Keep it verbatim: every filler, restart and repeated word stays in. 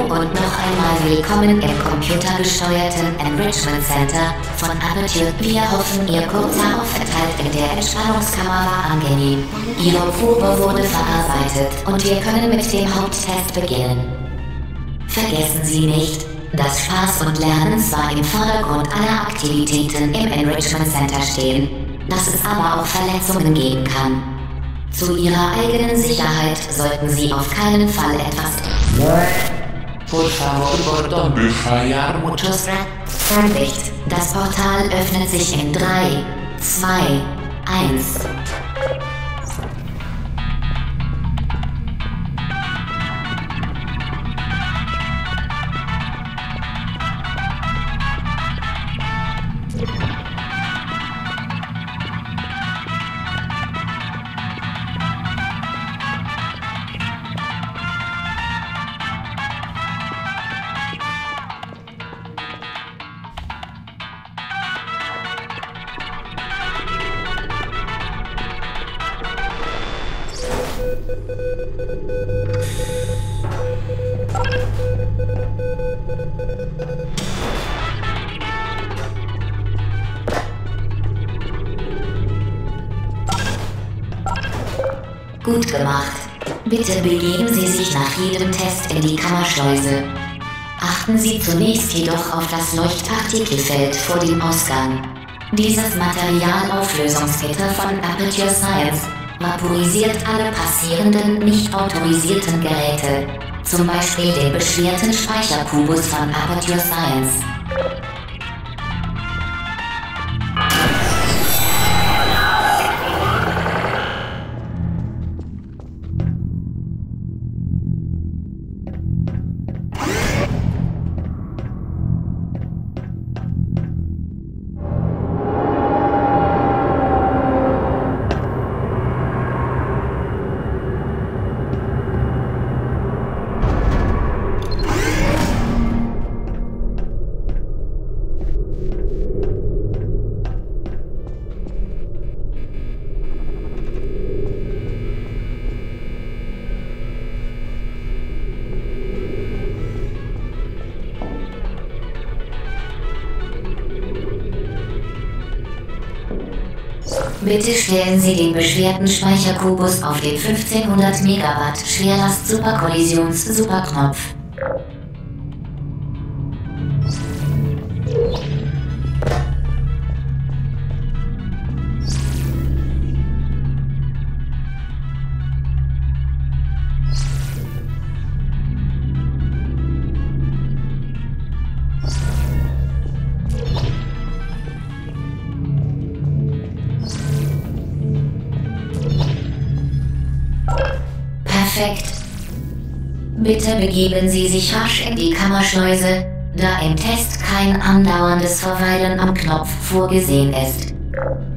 und noch einmal willkommen im computergesteuerten Enrichment Center von Aperture. Wir hoffen, Ihr kurzer Aufenthalt in der Entspannungskammer war angenehm. Ihre Probe wurde verarbeitet und wir können mit dem Haupttest beginnen. Vergessen Sie nicht, dass Spaß und Lernen zwar im Vordergrund aller Aktivitäten im Enrichment Center stehen, dass es aber auch Verletzungen geben kann. Zu Ihrer eigenen Sicherheit sollten Sie auf keinen Fall etwas... Por favor, Gordon, fallar muchos Vorsicht, das Portal öffnet sich in drei, zwei, eins. Gut gemacht. Bitte begeben Sie sich nach jedem Test in die Kammerschleuse. Achten Sie zunächst jedoch auf das Leuchtpartikelfeld vor dem Ausgang. Dieses Materialauflösungsgitter von Aperture Science vaporisiert alle passierenden, nicht autorisierten Geräte, zum Beispiel den beschwerten Speicherkubus von Aperture Science. Bitte stellen Sie den beschwerten Speicherkubus auf den fünfzehnhundert Megawatt Schwerlast-Superkollisions-Superknopf. Perfekt. Bitte begeben Sie sich rasch in die Kammerschleuse, da im Test kein andauerndes Verweilen am Knopf vorgesehen ist.